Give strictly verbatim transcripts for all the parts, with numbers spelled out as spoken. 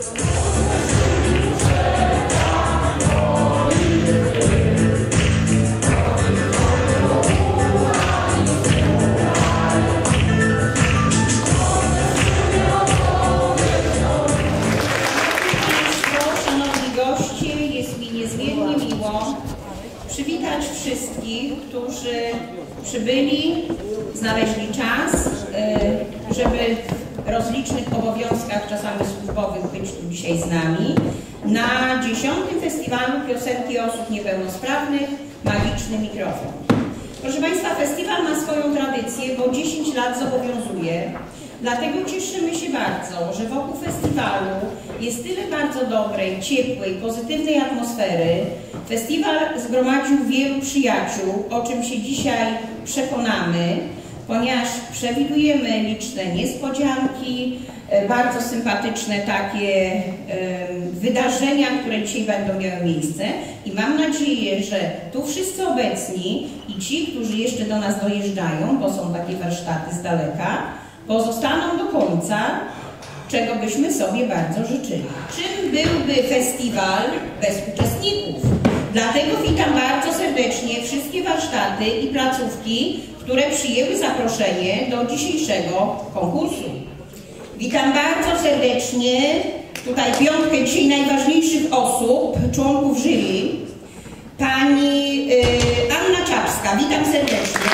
Przywitać wszystkich, którzy przybyli, znaleźli czas, żeby w rozlicznych obowiązkach, czasami służbowych, być tu dzisiaj z nami na dziesiątym Festiwalu Piosenki Osób Niepełnosprawnych Magiczny Mikrofon. Proszę Państwa, festiwal ma swoją tradycję, bo dziesięć lat zobowiązuje. Dlatego cieszymy się bardzo, że wokół festiwalu jest tyle bardzo dobrej, ciepłej, pozytywnej atmosfery. Festiwal zgromadził wielu przyjaciół, o czym się dzisiaj przekonamy, ponieważ przewidujemy liczne niespodzianki, bardzo sympatyczne takie wydarzenia, które dzisiaj będą miały miejsce i mam nadzieję, że tu wszyscy obecni i ci, którzy jeszcze do nas dojeżdżają, bo są takie warsztaty z daleka, pozostaną do końca, czego byśmy sobie bardzo życzyli. Czym byłby festiwal bez uczestników? Dlatego witam bardzo serdecznie wszystkie warsztaty i placówki, które przyjęły zaproszenie do dzisiejszego konkursu. Witam bardzo serdecznie tutaj piątkę dzisiaj najważniejszych osób, członków jury. Pani y, Anna Czapska, witam serdecznie.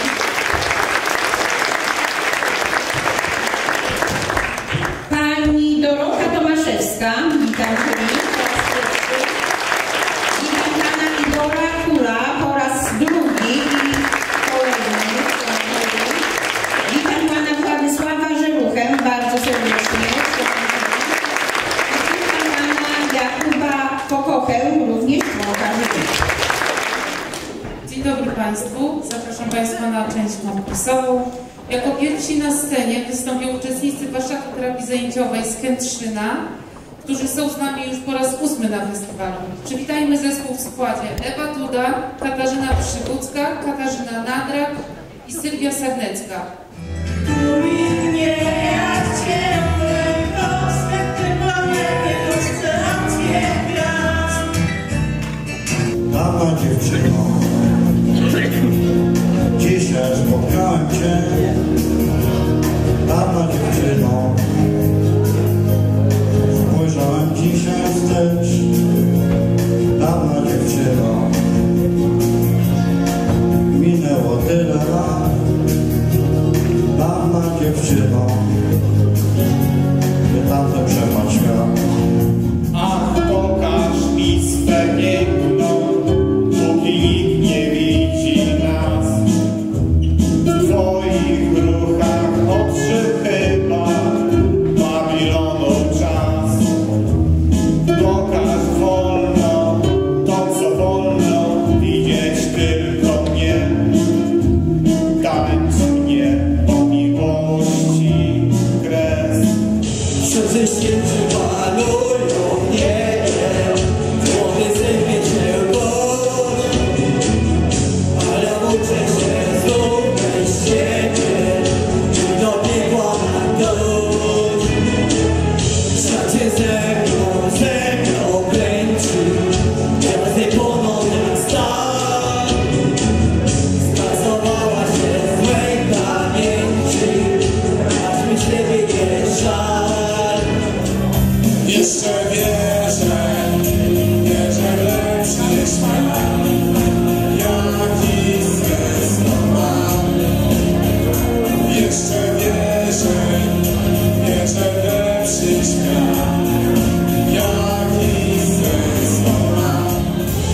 Pani Dorota Tomaszewska, witam jury. Witam pana Igora Kula po raz drugi i kolejny. Witam pana Władysława Żeluchę bardzo serdecznie. Witam pana Jakuba Pokochę, również członka jury. Dzień dobry Państwu. Zapraszam Państwa na część konkursową. Jako pierwsi na scenie wystąpią uczestnicy warsztatu terapii zajęciowej z Kętrzyna, którzy są z nami już po raz ósmy na festiwalu. Przywitajmy zespół w składzie Ewa Duda, Katarzyna Przybucka, Katarzyna Nadrak i Sylwia Sarnecka. Mama dziewczyno, dzisiaj spotkałem cię. Mama dziewczyno, spojrzałem dzisiaj wstecz. Mama dziewczyno, minęło tyle lat. Mama dziewczyno, nie tamten przepadł świat. Ach, pokaż mi swe piękno, póki nikt nie widzi nas. W twoich ruchach odszedł chyba Babilonu czas. Pokaż wolno to, co wolno widzieć tylko mnie. Tańcz mnie o miłości kres. Przecież panują mnie, głowy zejmie się ból, ale uczę się znów bez siebie i dobiegła na dół. Szacie ze mną, ze mną kręci, gwiazdy płoną jak stal. Skasowała się z mej pamięci, aż mi siebie nie żal. Jeszcze wierzę, wierzę w lepszy świat, jaki zrezonowałem. Jeszcze wierzę, wierzę w lepszy świat, jaki zrezonowałem.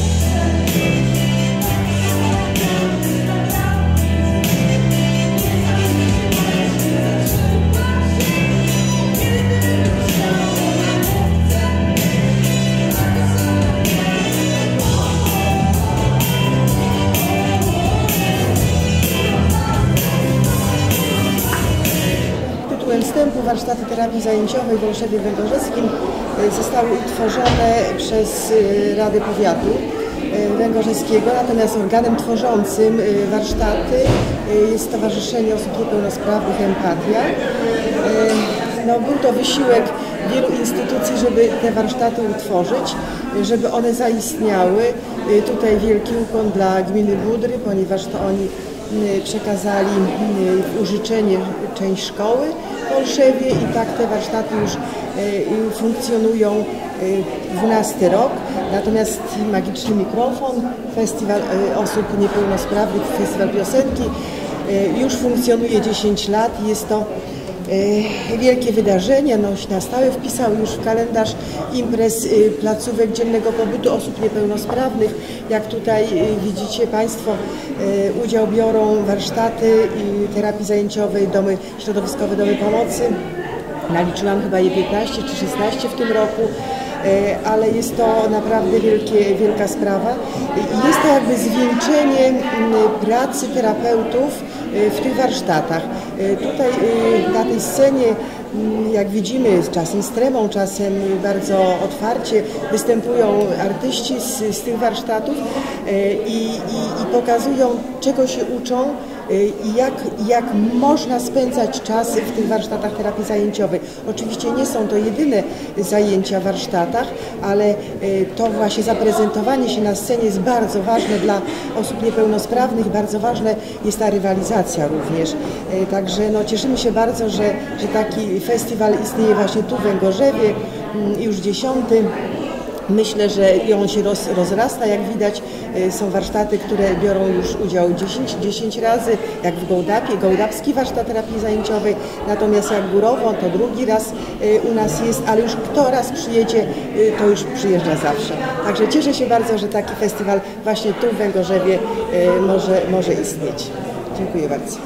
Tytułem wstępu warsztaty terapii zajęciowej w Olszewie Węgorzewskim zostały utworzone przez Radę Powiatu Węgorzeskiego, natomiast organem tworzącym warsztaty jest Stowarzyszenie Osób Niepełnosprawnych Empatia. no, był to wysiłek wielu instytucji, żeby te warsztaty utworzyć, żeby one zaistniały. Tutaj wielki ukłon dla gminy Budry, ponieważ to oni przekazali w użyczenie część szkoły w Olszewie i tak te warsztaty już funkcjonują dwunasty rok. Natomiast Magiczny Mikrofon, Festiwal Osób Niepełnosprawnych, Festiwal Piosenki już funkcjonuje dziesięć lat i jest to wielkie wydarzenie, no, na stałe wpisał już w kalendarz imprez placówek dziennego pobytu osób niepełnosprawnych. Jak tutaj widzicie Państwo, udział biorą warsztaty terapii zajęciowej, domy środowiskowe, domy pomocy. Naliczyłam chyba je piętnaście czy szesnaście w tym roku, ale jest to naprawdę wielkie, wielka sprawa. Jest to jakby zwieńczenie pracy terapeutów w tych warsztatach. Tutaj na tej scenie, jak widzimy, czasem z tremą, czasem bardzo otwarcie występują artyści z, z tych warsztatów i, i, i pokazują, czego się uczą i jak, jak można spędzać czas w tych warsztatach terapii zajęciowej. Oczywiście nie są to jedyne zajęcia w warsztatach, ale to właśnie zaprezentowanie się na scenie jest bardzo ważne dla osób niepełnosprawnych, bardzo ważne jest ta rywalizacja również. Także no, cieszymy się bardzo, że, że taki festiwal istnieje właśnie tu w Węgorzewie, już dziesiąty. Myślę, że on się roz, rozrasta, jak widać. Są warsztaty, które biorą już udział dziesięć razy, jak w Gołdapie, Gołdapski warsztat terapii zajęciowej, natomiast jak Górowo, to drugi raz u nas jest, ale już kto raz przyjedzie, to już przyjeżdża zawsze. Także cieszę się bardzo, że taki festiwal właśnie tu w Węgorzewie może, może istnieć. Dziękuję bardzo.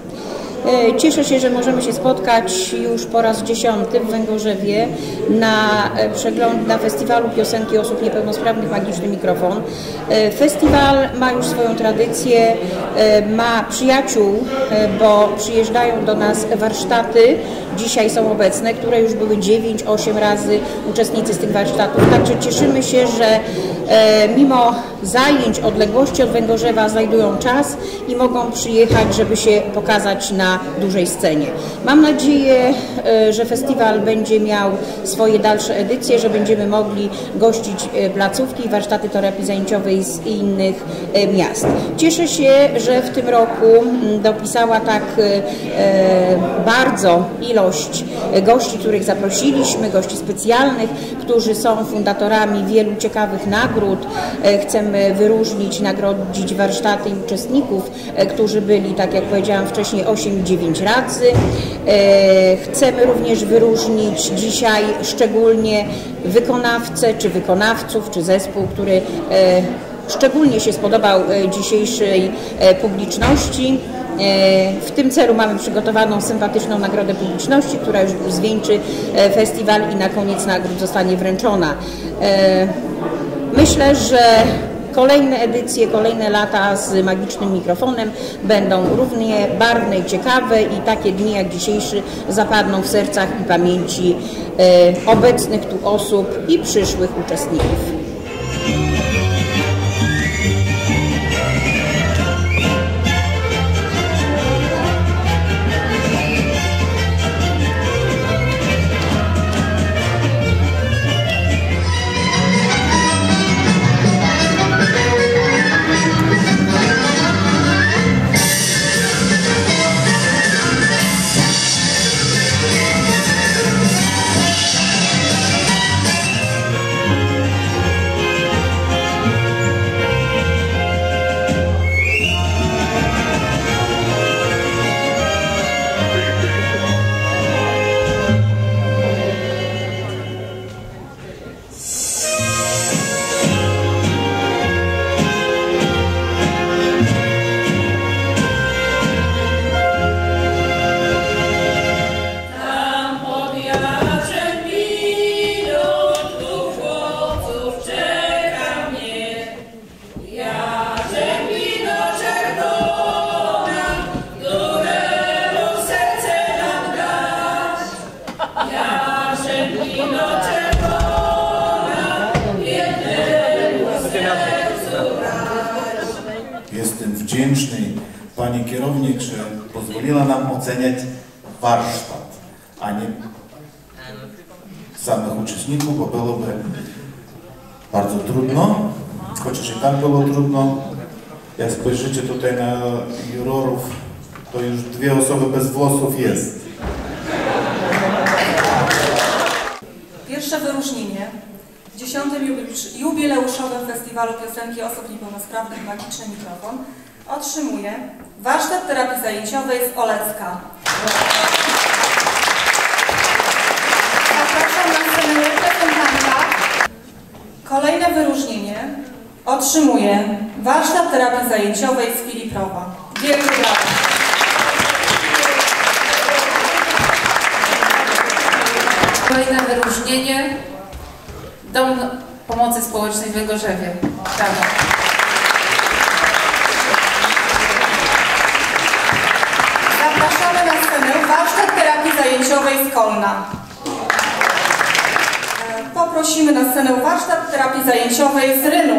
Cieszę się, że możemy się spotkać już po raz dziesiąty w Węgorzewie na przegląd na Festiwalu Piosenki Osób Niepełnosprawnych Magiczny Mikrofon. Festiwal ma już swoją tradycję, ma przyjaciół, bo przyjeżdżają do nas warsztaty, dzisiaj są obecne, które już były dziewięć osiem razy uczestnicy z tych warsztatów. Także cieszymy się, że mimo zajęć, odległości od Węgorzewa znajdują czas i mogą przyjechać, żeby się pokazać na dużej scenie. Mam nadzieję, że festiwal będzie miał swoje dalsze edycje, że będziemy mogli gościć placówki i warsztaty terapii zajęciowej z innych miast. Cieszę się, że w tym roku dopisała tak bardzo ilość gości, których zaprosiliśmy, gości specjalnych, którzy są fundatorami wielu ciekawych nagród. Chcemy wyróżnić, nagrodzić warsztaty i uczestników, którzy byli, tak jak powiedziałam wcześniej, osiem dziewięć razy. Chcemy również wyróżnić dzisiaj szczególnie wykonawcę, czy wykonawców, czy zespół, który szczególnie się spodobał dzisiejszej publiczności. W tym celu mamy przygotowaną sympatyczną nagrodę publiczności, która już zwieńczy festiwal i na koniec nagród zostanie wręczona. Myślę, że kolejne edycje, kolejne lata z Magicznym Mikrofonem będą równie barwne i ciekawe i takie dni jak dzisiejszy zapadną w sercach i pamięci obecnych tu osób i przyszłych uczestników. Jestem wdzięczny pani kierownik, że pozwoliła nam oceniać warsztat, a nie samych uczestników, bo byłoby bardzo trudno, chociaż i tak było trudno. Jak spojrzycie tutaj na jurorów, to już dwie osoby bez włosów jest. Pierwsze wyróżnienie w dziesiątym jubileuszowym Festiwalu Piosenki Osób Niepełnosprawnych Magiczny Mikrofon otrzymuje warsztat terapii zajęciowej z Olecka. Zapraszam na scenę reprezentanta. Kolejne wyróżnienie otrzymuje warsztat terapii zajęciowej z Filiprowa. Wielkie brawa. Kolejne wyróżnienie Dom Pomocy Społecznej w Węgorzewie. Brawo. Zapraszamy na scenę warsztat terapii zajęciowej z Kolna. Poprosimy na scenę warsztat terapii zajęciowej z Rynu.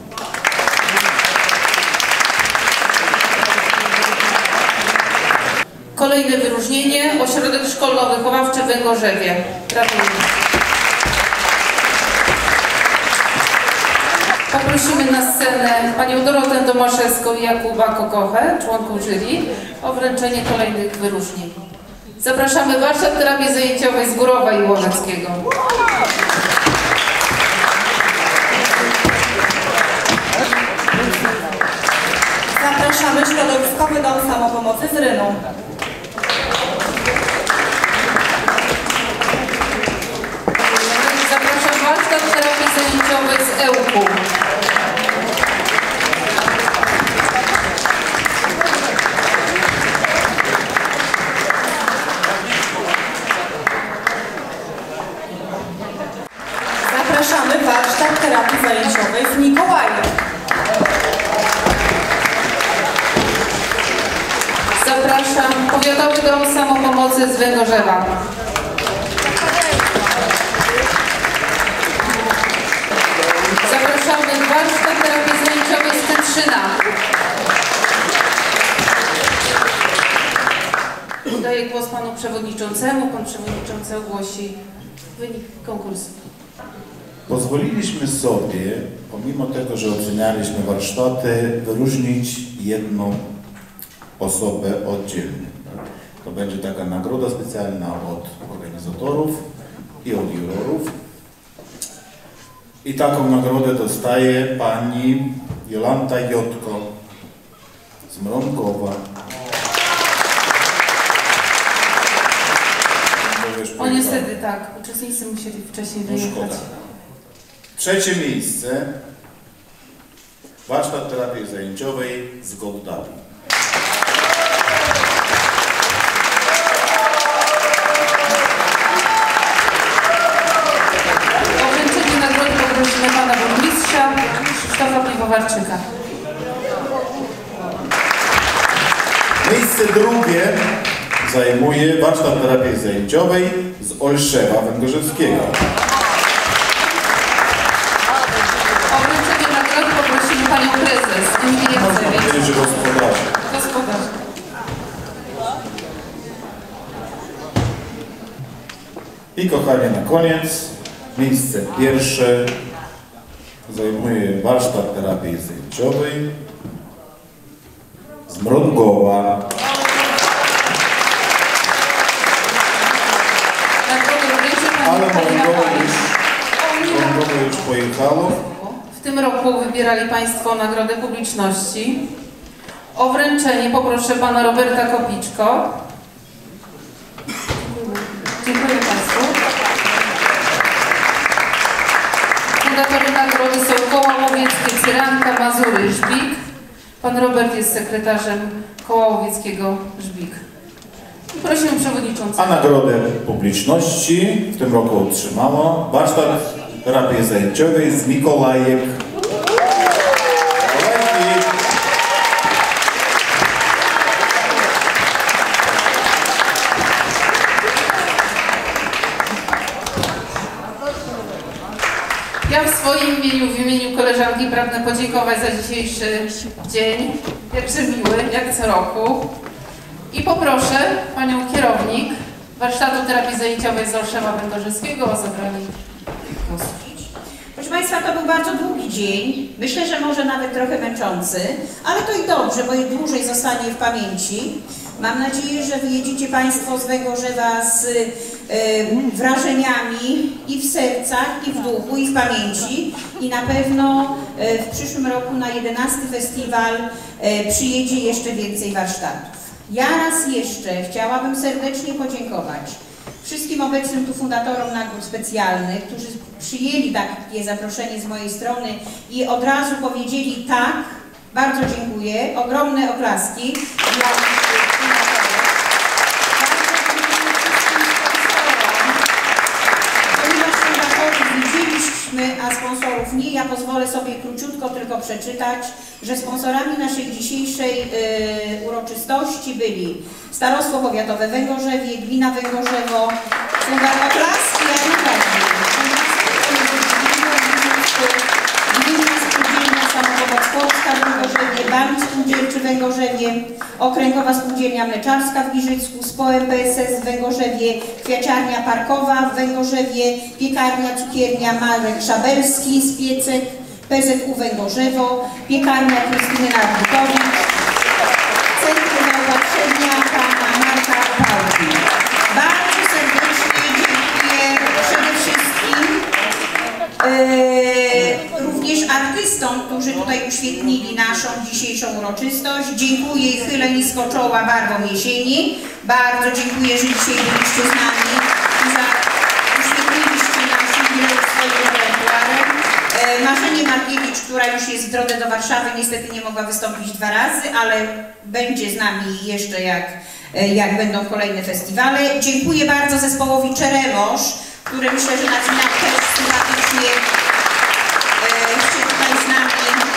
Kolejne wyróżnienie Ośrodek Szkolno-Wychowawczy w Węgorzewie. Gratuluję. Poprosimy na scenę panią Dorotę Tomaszewską i Jakuba Kokochę, członków jury, o wręczenie kolejnych wyróżnień. Zapraszamy warsztat terapii zajęciowej z Górowa i Łożeckiego. Zapraszamy Środowiskowy Dom Samopomocy z Rynu. Zapraszam warsztat terapii zajęciowej z Ełku. Zapraszamy warsztat terapii zajęciowej z Mikołajek. Zapraszam Powiatowy Dom Samopomocy z Węgorzewa. Zapraszamy warsztat terapii zajęciowej z Kętrzyna. Daję głos panu przewodniczącemu. Pan przewodniczący ogłosi wynik konkursu. Pozwoliliśmy sobie, pomimo tego, że ocenialiśmy warsztaty, wyróżnić jedną osobę oddzielnie. To będzie taka nagroda specjalna od organizatorów i od jurorów. I taką nagrodę dostaje pani Jolanta Jotko z Mrągowa. O niestety tak, uczestnicy musieli wcześniej No wyjechać. szkoda. Trzecie miejsce. Warsztat terapii zajęciowej z Gołdawi. O wręczenie nagrody poprosimy pana burmistrza Krzysztofa Piwowarczyka. Miejsce drugie zajmuje warsztat terapii zajęciowej z Olszewa Węgorzewskiego. O wręczenie nagrody poprosimy panią prezes Emilię Mazewicz. Powiedzieć, że gospodarze. Gospodarz. I kochanie, na koniec miejsce pierwsze zajmuje warsztat terapii zajęciowej z Mrągowa. Nagrodę wręczy pani Ale Karina Mrągowo Palik. już, Mrągowo już pojechało. W tym roku wybierali państwo nagrodę publiczności. O wręczenie poproszę pana Roberta Kopiczko. Dziękuję państwu. Fundatory nagrody są Koła Łowieckie Cyranka, Mazury, Żbik. Pan Robert jest sekretarzem Koła Łowieckiego Żbik. I prosimy przewodniczącego. A nagrodę publiczności w tym roku otrzymała warsztat terapii zajęciowej z Mikołajek. Ja w swoim imieniu, w imieniu koleżanki pragnę podziękować za dzisiejszy dzień, jakże miły, jak co roku. I poproszę panią kierownik warsztatu terapii zajęciowej z Olszewa Węgorzyskiego o zabranie głosu. Proszę Państwa, to był bardzo długi dzień, myślę, że może nawet trochę męczący, ale to i dobrze, bo i dłużej zostanie w pamięci. Mam nadzieję, że wyjedziecie Państwo z Węgorzewa z y, wrażeniami i w sercach, i w duchu, i w pamięci. I na pewno y, w przyszłym roku na jedenasty festiwal y, przyjedzie jeszcze więcej warsztatów. Ja raz jeszcze chciałabym serdecznie podziękować wszystkim obecnym tu fundatorom nagród specjalnych, którzy przyjęli takie zaproszenie z mojej strony i od razu powiedzieli tak. Bardzo dziękuję. Ogromne oklaski dla fundatorów. Ponieważ fundatorów widzieliśmy, a sponsorów nie, ja pozwolę sobie króciutko tylko przeczytać, że sponsorami naszej dzisiejszej y, uroczystości byli Starostwo Powiatowe Węgorzewie, Gmina Węgorzewo, Fundator Oklaski, ja najbardziej, Gmina Spółdzielnia Samopomoc Polska w Węgorzewie, Bank Spółdzielczy w Węgorzewie, Okręgowa Spółdzielnia Mleczarska w Giżycku, SPOEM P S S w Węgorzewie, Kwiaciarnia Parkowa w Węgorzewie, Piekarnia Cukiernia Marek Szabelski z Piecek, P Z U Węgorzewo, Piekarnia Krystyny Narbutowicz, Centrum Zaopatrzenia pana Marka Pałki. Bardzo serdecznie dziękuję przede wszystkim yy, również artystom, którzy tutaj uświetnili naszą dzisiejszą uroczystość. Dziękuję i chylę nisko czoła barwom jesieni. Bardzo dziękuję, że dzisiaj byliście z nami i za uświetniliście nasz jubileusz swoim repertuarem. Marzenie Markiewicz, która już jest w drodze do Warszawy, niestety nie mogła wystąpić dwa razy, ale będzie z nami jeszcze jak, jak będą kolejne festiwale. Dziękuję bardzo zespołowi Czeremosz, który myślę, że na finał też sympatycznie się tutaj z nami.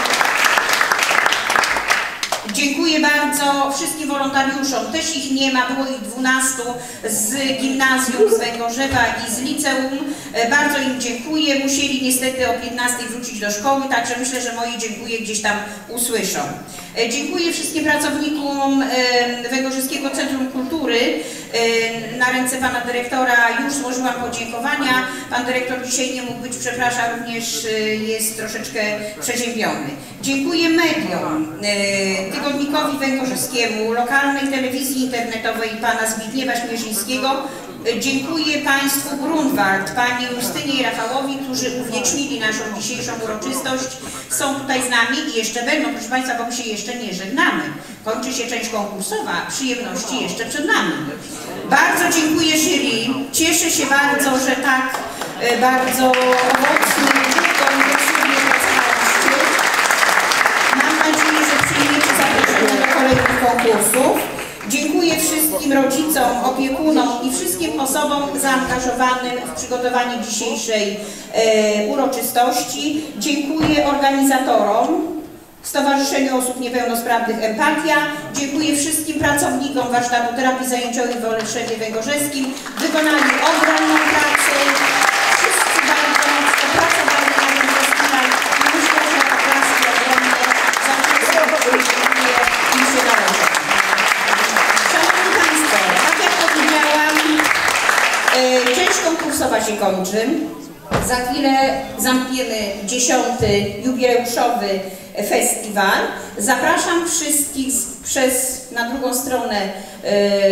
Dziękuję bardzo wszystkim wolontariuszom, też ich nie ma, było ich dwunastu z gimnazjum z Węgorzewa i z liceum. Bardzo im dziękuję, musieli niestety o piętnastej wrócić do szkoły, także myślę, że moje dziękuję gdzieś tam usłyszą. Dziękuję wszystkim pracownikom Węgorzyskiego Centrum Kultury. Na ręce pana dyrektora już złożyłam podziękowania. Pan dyrektor dzisiaj nie mógł być, przepraszam, również jest troszeczkę przeziębiony. Dziękuję mediom, Tygodnikowi Węgorzyskiemu, lokalnej telewizji internetowej pana Zbigniewa Śmierzyńskiego. Dziękuję Państwu Grunwald, Pani Justynie i Rafałowi, którzy uwiecznili naszą dzisiejszą uroczystość. Są tutaj z nami i jeszcze będą, proszę Państwa, bo my się jeszcze nie żegnamy. Kończy się część konkursowa, przyjemności jeszcze przed nami. Bardzo dziękuję jury. Cieszę się bardzo, że tak e, bardzo owocny, szybko i intensywnie pracowaliście. Mam nadzieję, że przyjmiecie zaproszenie do kolejnych konkursów. Dziękuję wszystkim rodzicom, opiekunom i wszystkim osobom zaangażowanym w przygotowanie dzisiejszej e, uroczystości. Dziękuję organizatorom, Stowarzyszeniu Osób Niepełnosprawnych Empatia. Dziękuję wszystkim pracownikom Warsztatu Terapii Zajęciowej w Olszewie Węgorzeńskim. Wykonali ogromną pracę. Wszyscy bardzo mocno pracowali na tym festiwalu. Myślę, że oklaski ogromne za wszystko dziękuję i się należą. Szanowni Państwo, tak jak powiedziałam, e, część konkursowa się kończy. Za chwilę zamkniemy dziesiąty jubileuszowy festiwal. Zapraszam wszystkich przez, na drugą stronę yy,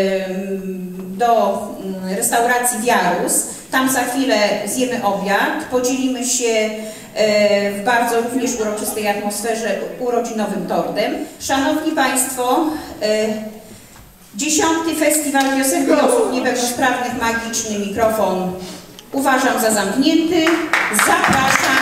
do restauracji Wiarus. Tam za chwilę zjemy obiad, podzielimy się yy, w bardzo również uroczystej atmosferze urodzinowym tortem. Szanowni Państwo, yy, dziesiąty Festiwal Piosenki Osób Niepełnosprawnych Magiczny Mikrofon uważam za zamknięty. Zapraszam.